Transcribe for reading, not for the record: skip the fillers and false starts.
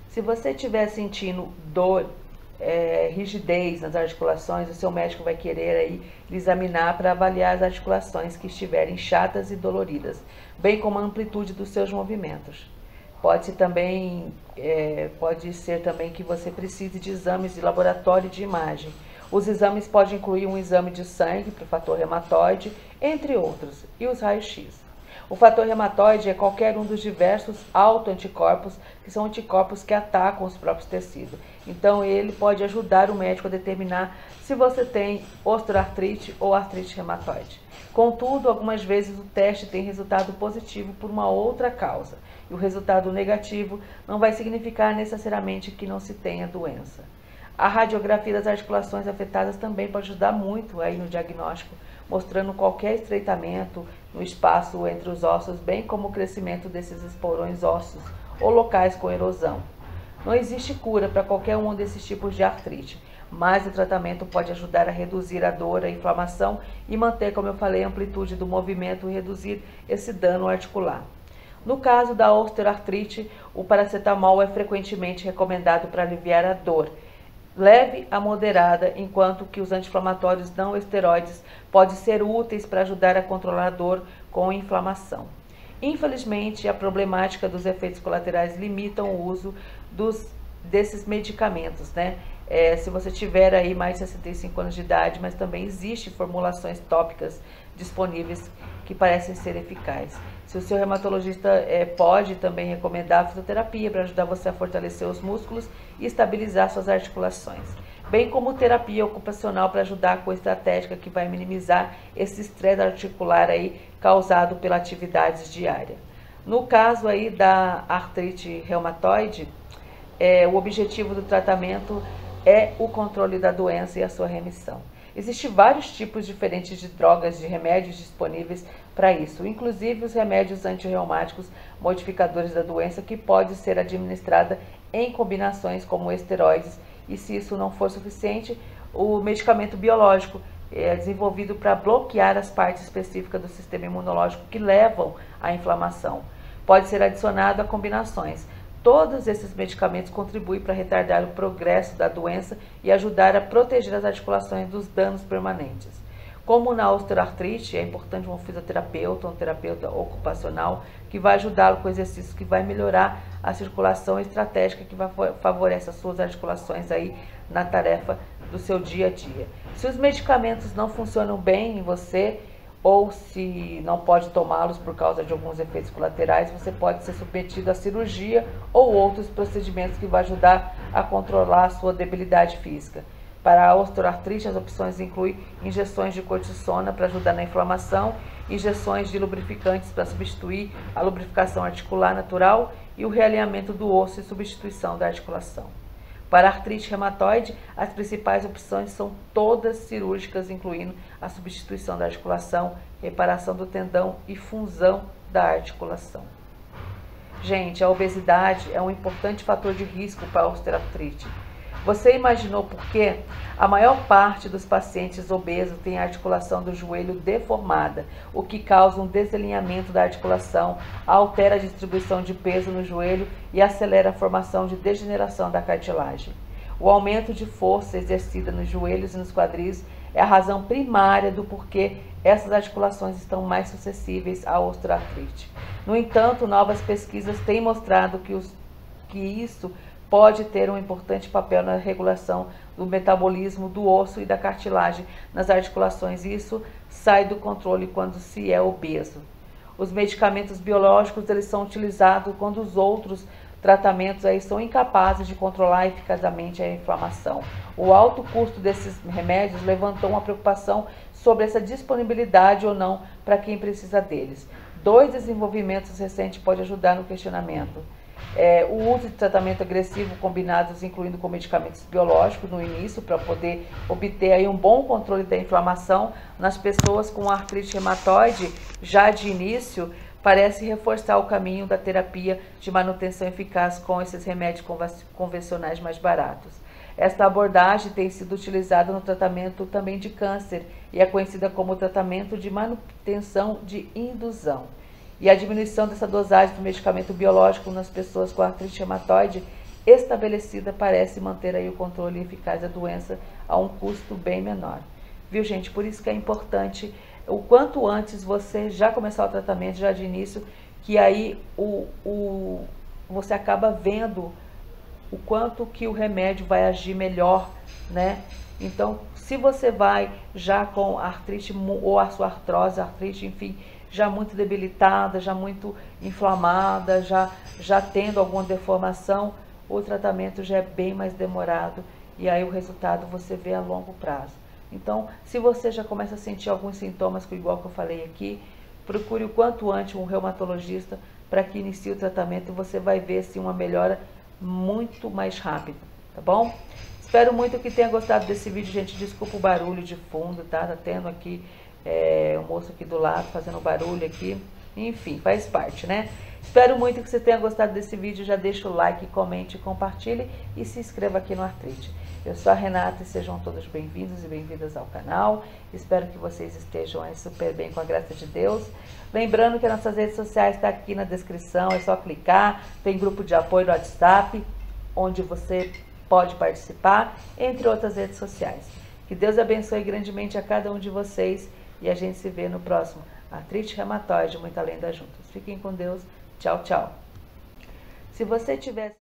Se você estiver sentindo dor, rigidez nas articulações, o seu médico vai querer aí lhe examinar para avaliar as articulações que estiverem chatas e doloridas, bem como a amplitude dos seus movimentos. Pode ser também que você precise de exames de laboratório e de imagem. Os exames podem incluir um exame de sangue para o fator reumatoide, entre outros, e os raios-x. O fator reumatoide é qualquer um dos diversos autoanticorpos, que são anticorpos que atacam os próprios tecidos. Então, ele pode ajudar o médico a determinar se você tem osteoartrite ou artrite reumatoide. Contudo, algumas vezes o teste tem resultado positivo por uma outra causa, e o resultado negativo não vai significar necessariamente que não se tenha doença. A radiografia das articulações afetadas também pode ajudar muito aí no diagnóstico, mostrando qualquer estreitamento no espaço entre os ossos, bem como o crescimento desses esporões ósseos ou locais com erosão. Não existe cura para qualquer um desses tipos de artrite, mas o tratamento pode ajudar a reduzir a dor, a inflamação e manter, como eu falei, a amplitude do movimento e reduzir esse dano articular. No caso da osteoartrite, o paracetamol é frequentemente recomendado para aliviar a dor, leve a moderada, enquanto que os anti-inflamatórios não esteroides podem ser úteis para ajudar a controlar a dor com inflamação. Infelizmente, a problemática dos efeitos colaterais limitam o uso desses medicamentos, né? Se você tiver aí mais de 65 anos de idade, mas também existem formulações tópicas disponíveis que parecem ser eficazes. Se o seu reumatologista pode também recomendar a fisioterapia para ajudar você a fortalecer os músculos e estabilizar suas articulações, bem como terapia ocupacional para ajudar com estratégia que vai minimizar esse estresse articular aí causado pela atividade diária. No caso aí da artrite reumatoide, o objetivo do tratamento é o controle da doença e a sua remissão. Existem vários tipos diferentes de drogas, de remédios disponíveis para isso, inclusive os remédios antirreumáticos modificadores da doença, que pode ser administrada em combinações como esteroides, e se isso não for suficiente, o medicamento biológico é desenvolvido para bloquear as partes específicas do sistema imunológico que levam à inflamação. Pode ser adicionado a combinações. Todos esses medicamentos contribuem para retardar o progresso da doença e ajudar a proteger as articulações dos danos permanentes. Como na osteoartrite, é importante um fisioterapeuta, um terapeuta ocupacional, que vai ajudá-lo com exercícios que vai melhorar a circulação estratégica, que vai favorecer as suas articulações aí na tarefa do seu dia a dia. Se os medicamentos não funcionam bem em você, ou se não pode tomá-los por causa de alguns efeitos colaterais, você pode ser submetido à cirurgia ou outros procedimentos que vão ajudar a controlar a sua debilidade física. Para a osteoartrite, as opções incluem injeções de cortisona para ajudar na inflamação, injeções de lubrificantes para substituir a lubrificação articular natural e o realinhamento do osso e substituição da articulação. Para a artrite reumatoide, as principais opções são todas cirúrgicas, incluindo a substituição da articulação, reparação do tendão e função da articulação. Gente, a obesidade é um importante fator de risco para a osteoartrite. Você imaginou por que a maior parte dos pacientes obesos tem a articulação do joelho deformada, o que causa um desalinhamento da articulação, altera a distribuição de peso no joelho e acelera a formação de degeneração da cartilagem. O aumento de força exercida nos joelhos e nos quadris é a razão primária do porquê essas articulações estão mais suscetíveis à osteoartrite. No entanto, novas pesquisas têm mostrado que isso pode ter um importante papel na regulação do metabolismo do osso e da cartilagem nas articulações. Isso sai do controle quando se é obeso. Os medicamentos biológicos eles são utilizados quando os outros tratamentos aí são incapazes de controlar eficazmente a inflamação. O alto custo desses remédios levantou uma preocupação sobre essa disponibilidade ou não para quem precisa deles. 2 desenvolvimentos recentes podem ajudar no questionamento. O uso de tratamento agressivo combinados, incluindo com medicamentos biológicos no início, para poder obter aí um bom controle da inflamação nas pessoas com artrite reumatoide, já de início, parece reforçar o caminho da terapia de manutenção eficaz com esses remédios convencionais mais baratos. Esta abordagem tem sido utilizada no tratamento também de câncer e é conhecida como tratamento de manutenção de indução. E a diminuição dessa dosagem do medicamento biológico nas pessoas com artrite reumatoide estabelecida parece manter aí o controle eficaz da doença a um custo bem menor. Viu, gente? Por isso que é importante, o quanto antes você já começar o tratamento, já de início, que aí você acaba vendo o quanto que o remédio vai agir melhor, né? Então, se você vai já com artrite ou a sua artrite, enfim, já muito debilitada, já muito inflamada, já tendo alguma deformação, o tratamento já é bem mais demorado e aí o resultado você vê a longo prazo. Então, se você já começa a sentir alguns sintomas, igual que eu falei aqui, procure o quanto antes um reumatologista para que inicie o tratamento e você vai ver assim, uma melhora muito mais rápida, tá bom? Espero muito que tenha gostado desse vídeo, gente. Desculpa o barulho de fundo, tá? Tá tendo aqui o moço aqui do lado fazendo barulho aqui. Enfim, faz parte, né? Espero muito que você tenha gostado desse vídeo. Já deixa o like, comente, compartilhe e se inscreva aqui no Artrite. Eu sou a Renata e sejam todos bem-vindos e bem-vindas ao canal. Espero que vocês estejam aí super bem com a graça de Deus. Lembrando que as nossas redes sociais estão aqui na descrição, é só clicar. Tem grupo de apoio no WhatsApp, onde você pode participar, entre outras redes sociais. Que Deus abençoe grandemente a cada um de vocês e a gente se vê no próximo Artrite Reumatoide, Muito Além das Juntas. Fiquem com Deus. Tchau, tchau. Se você tiver